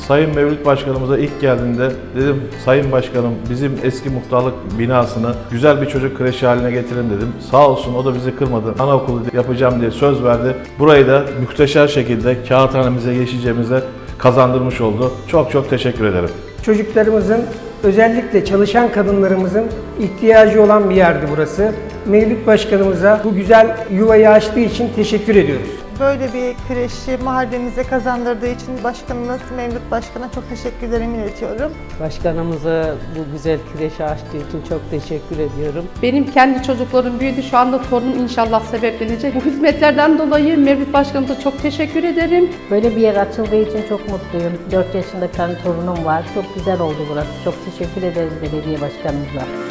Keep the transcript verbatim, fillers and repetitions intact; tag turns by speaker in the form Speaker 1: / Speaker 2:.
Speaker 1: Sayın Mevlüt Başkanımıza ilk geldiğinde dedim, Sayın Başkanım bizim eski muhtarlık binasını güzel bir çocuk kreşi haline getirin dedim. Sağ olsun o da bizi kırmadı. Anaokulu yapacağım diye söz verdi. Burayı da muhteşem şekilde kağıthanemize, Yeşilce'mize kazandırmış oldu. Çok çok teşekkür ederim.
Speaker 2: Çocuklarımızın, özellikle çalışan kadınlarımızın ihtiyacı olan bir yerdi burası. Mevlüt Başkanımıza bu güzel yuvayı açtığı için teşekkür ediyoruz.
Speaker 3: Böyle bir kreşi mahallemize kazandırdığı için başkanımız Mevlüt Başkan'a çok teşekkürlerimi iletiyorum.
Speaker 4: Başkanımıza bu güzel kreşi açtığı için çok teşekkür ediyorum.
Speaker 5: Benim kendi çocuklarım büyüdü. Şu anda torunum inşallah sebeplenecek. Bu hizmetlerden dolayı Mevlüt Başkanımıza çok teşekkür ederim.
Speaker 6: Böyle bir yer açıldığı için çok mutluyum. dört yaşında kendi torunum var. Çok güzel oldu burası. Çok teşekkür ederiz belediye başkanımıza.